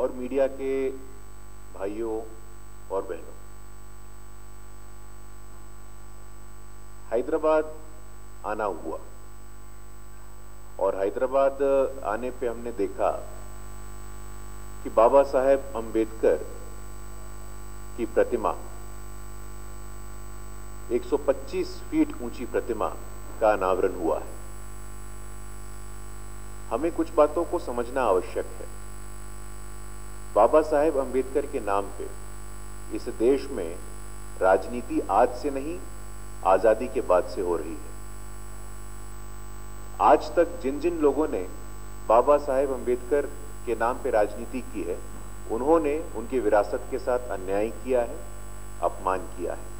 और मीडिया के भाइयों और बहनों, हैदराबाद आना हुआ और हैदराबाद आने पे हमने देखा कि बाबा साहेब अंबेडकर की प्रतिमा 125 फीट ऊंची प्रतिमा का अनावरण हुआ है। हमें कुछ बातों को समझना आवश्यक है। बाबा साहेब अंबेडकर के नाम पे इस देश में राजनीति आज से नहीं, आजादी के बाद से हो रही है। आज तक जिन जिन लोगों ने बाबा साहेब अंबेडकर के नाम पे राजनीति की है, उन्होंने उनकी विरासत के साथ अन्याय किया है, अपमान किया है।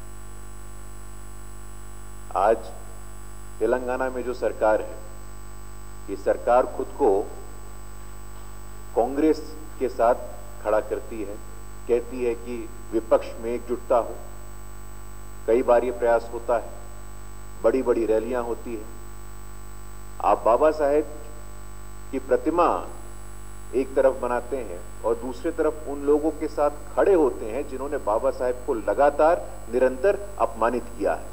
आज तेलंगाना में जो सरकार है, ये सरकार खुद को कांग्रेस के साथ खड़ा करती है, कहती है कि विपक्ष में एकजुटता हो। कई बार ये प्रयास होता है, बड़ी बड़ी रैलियां होती है। आप बाबा साहेब की प्रतिमा एक तरफ बनाते हैं और दूसरी तरफ उन लोगों के साथ खड़े होते हैं जिन्होंने बाबा साहेब को लगातार निरंतर अपमानित किया है।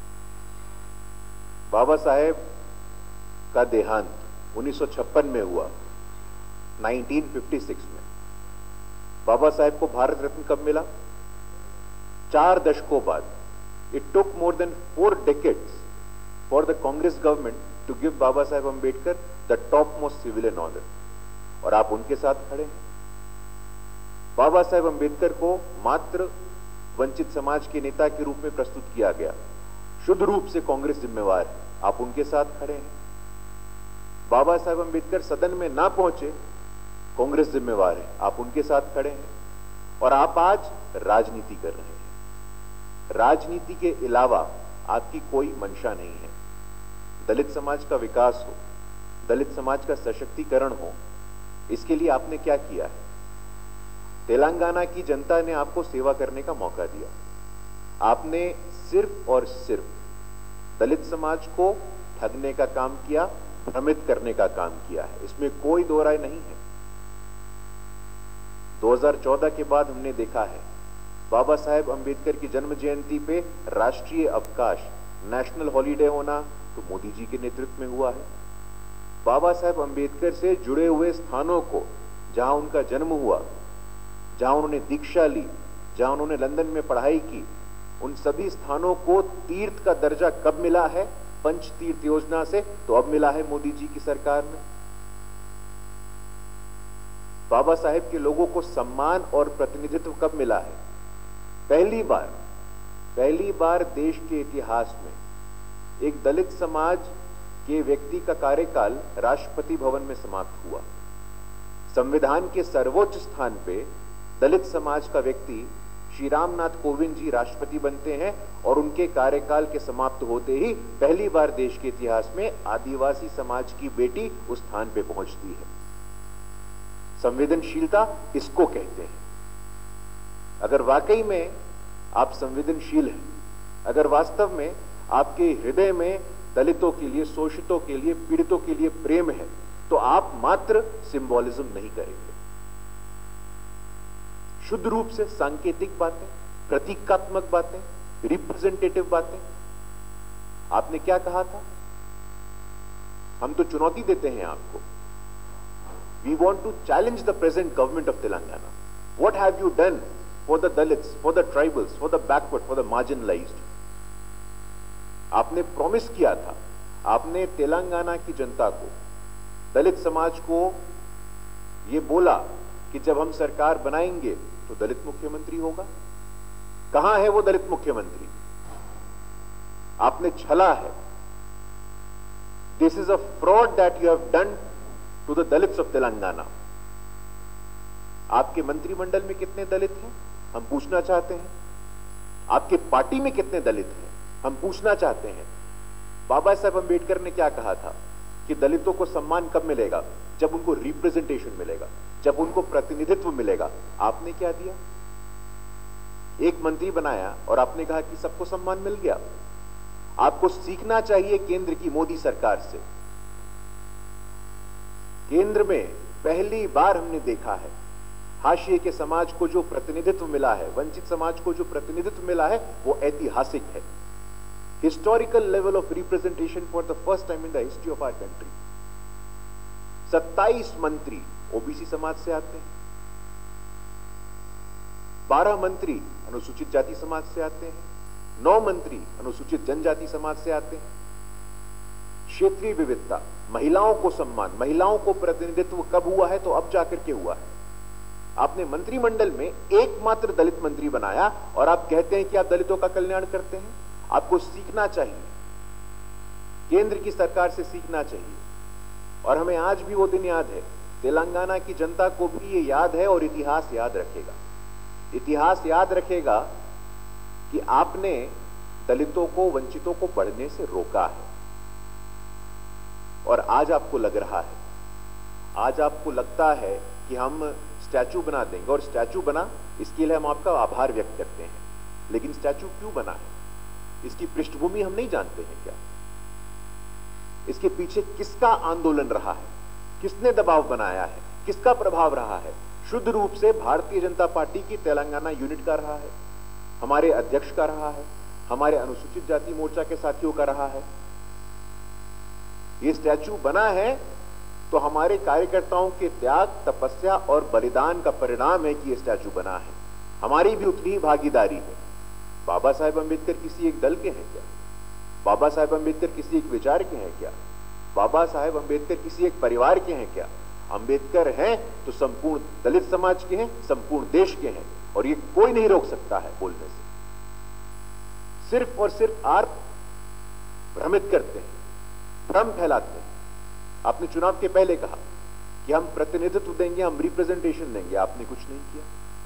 बाबा साहेब का देहांत 1956 में हुआ, 1956 में। बाबा साहेब को भारत रत्न कब मिला? 4 दशकों बाद। It took more than 4 decades for the Congress government to give Baba Saheb Ambedkar the top most civilian honour, और आप उनके साथ खड़े हैं। बाबा साहेब अंबेडकर को मात्र वंचित समाज के नेता के रूप में प्रस्तुत किया गया। शुद्ध रूप से कांग्रेस जिम्मेवार है, आप उनके साथ खड़े हैं। बाबा साहेब अंबेडकर सदन में ना पहुंचे, कांग्रेस जिम्मेवार है, आप उनके साथ खड़े हैं। और आप आज राजनीति कर रहे हैं। राजनीति के अलावा आपकी कोई मंशा नहीं है। दलित समाज का विकास हो, दलित समाज का सशक्तिकरण हो, इसके लिए आपने क्या किया है? तेलंगाना की जनता ने आपको सेवा करने का मौका दिया। आपने सिर्फ और सिर्फ दलित समाज को ठगने का काम किया, भ्रमित करने का काम किया है, इसमें कोई दो राय नहीं है। 2014 के बाद हमने देखा है बाबा साहेब अंबेडकर की जन्म जयंती पे राष्ट्रीय अवकाश, नेशनल हॉलीडे होना तो मोदी जी के नेतृत्व में हुआ है। बाबा साहेब अंबेडकर से जुड़े हुए स्थानों को, जहां उनका जन्म हुआ, जहां उन्होंने दीक्षा ली, जहां उन्होंने लंदन में पढ़ाई की, उन सभी स्थानों को तीर्थ का दर्जा कब मिला है? पंच तीर्थ योजना से, तो अब मिला है मोदी जी की सरकार में। बाबा साहेब के लोगों को सम्मान और प्रतिनिधित्व कब मिला है? पहली बार देश के इतिहास में एक दलित समाज के व्यक्ति का कार्यकाल राष्ट्रपति भवन में समाप्त हुआ। संविधान के सर्वोच्च स्थान पे दलित समाज का व्यक्ति श्री रामनाथ कोविंद जी राष्ट्रपति बनते हैं और उनके कार्यकाल के समाप्त होते ही पहली बार देश के इतिहास में आदिवासी समाज की बेटी उस स्थान पे पहुंचती है। संवेदनशीलता इसको कहते हैं। अगर वाकई में आप संवेदनशील हैं, अगर वास्तव में आपके हृदय में दलितों के लिए, शोषितों के लिए, पीड़ितों के लिए प्रेम है, तो आप मात्र सिंबॉलिज्म नहीं करेंगे। शुद्ध रूप से सांकेतिक बातें, प्रतीकात्मक बातें, रिप्रेजेंटेटिव बातें। आपने क्या कहा था? हम तो चुनौती देते हैं आपको। We want to challenge the present government of Telangana. What have you done for the Dalits, for the tribals, for the backward, for the marginalized? आपने प्रॉमिस किया था, आपने तेलंगाना की जनता को, दलित समाज को ये बोला कि जब हम सरकार बनाएंगे तो दलित मुख्यमंत्री होगा। कहां है वो दलित मुख्यमंत्री? आपने छला है। This is a fraud that you have done to the Dalits of Telangana. आपके मंत्रिमंडल में कितने दलित हैं? हम पूछना चाहते हैं। आपके पार्टी में कितने दलित हैं? हम पूछना चाहते हैं। बाबा साहब अंबेडकर ने क्या कहा था कि दलितों को सम्मान कब मिलेगा? जब उनको रिप्रेजेंटेशन मिलेगा, जब उनको प्रतिनिधित्व मिलेगा। आपने क्या दिया? एक मंत्री बनाया और आपने कहा कि सबको सम्मान मिल गया। आपको सीखना चाहिए केंद्र की मोदी सरकार से। केंद्र में पहली बार हमने देखा है हाशिए के समाज को जो प्रतिनिधित्व मिला है, वंचित समाज को जो प्रतिनिधित्व मिला है, वो ऐतिहासिक है। Historical level of representation for the first time in the history of our country. 27 मंत्री ओबीसी समाज से आते हैं, 12 मंत्री अनुसूचित जाति समाज से आते हैं, 9 मंत्री अनुसूचित जनजाति समाज से आते हैं। क्षेत्रीय विविधता, महिलाओं को सम्मान, महिलाओं को प्रतिनिधित्व कब हुआ है? तो अब जाकर के हुआ है। आपने मंत्रिमंडल में एकमात्र दलित मंत्री बनाया और आप कहते हैं कि आप दलितों का कल्याण करते हैं। आपको सीखना चाहिए, केंद्र की सरकार से सीखना चाहिए। और हमें आज भी वो दिन याद है, तेलंगाना की जनता को भी ये याद है और इतिहास याद रखेगा। इतिहास याद रखेगा कि आपने दलितों को, वंचितों को बढ़ने से रोका है। और आज आपको लग रहा है, आज आपको लगता है कि हम स्टैचू बना देंगे, और स्टैचू बना, इसके लिए हम आपका आभार व्यक्त करते हैं। लेकिन स्टैचू क्यों बना है, इसकी पृष्ठभूमि हम नहीं जानते हैं क्या? इसके पीछे किसका आंदोलन रहा है, किसने दबाव बनाया है, किसका प्रभाव रहा है? शुद्ध रूप से भारतीय जनता पार्टी की तेलंगाना यूनिट का रहा है, हमारे अध्यक्ष का रहा है, हमारे अनुसूचित जाति मोर्चा के साथियों का रहा है। यह स्टैचू बना है तो हमारे कार्यकर्ताओं के त्याग, तपस्या और बलिदान का परिणाम है कि यह स्टैचू बना है। हमारी भी उतनी ही भागीदारी है। बाबा साहेब अंबेडकर किसी एक दल के हैं क्या? बाबा साहेब अंबेडकर किसी एक विचार के हैं क्या? बाबा साहेब अंबेडकर किसी एक परिवार के हैं क्या? अंबेडकर हैं तो संपूर्ण दलित समाज के हैं, संपूर्ण देश के हैं, और ये कोई नहीं रोक सकता है बोलने से। सिर्फ और सिर्फ आप भ्रमित करते हैं, भ्रम फैलाते हैं। आपने चुनाव के पहले कहा कि हम प्रतिनिधित्व देंगे, हम रिप्रेजेंटेशन देंगे, आपने कुछ नहीं किया।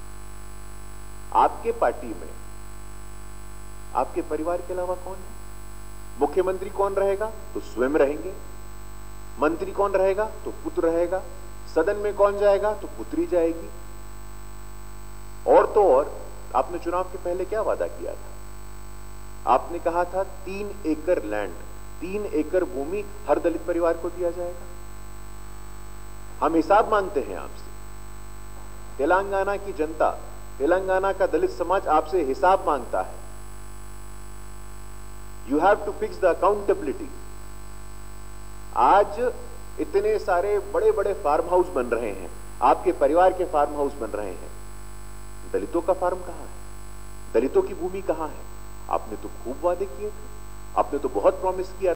आपके पार्टी में आपके परिवार के अलावा कौन है? मुख्यमंत्री कौन रहेगा? तो स्वयं रहेंगे। मंत्री कौन रहेगा? तो पुत्र रहेगा। सदन में कौन जाएगा? तो पुत्री जाएगी। और तो और, आपने चुनाव के पहले क्या वादा किया था? आपने कहा था 3 एकड़ लैंड, 3 एकड़ भूमि हर दलित परिवार को दिया जाएगा। हम हिसाब मांगते हैं आपसे। तेलंगाना की जनता, तेलंगाना का दलित समाज आपसे हिसाब मांगता है। You have to fix the accountability. आज इतने सारे बड़े बड़े फार्म हाउस बन रहे हैं, आपके परिवार के फार्म हाउस बन रहे हैं। दलितों का फार्म कहां है? दलितों की भूमि कहां है? आपने तो खूब वादे किए थे, आपने तो बहुत प्रॉमिस किया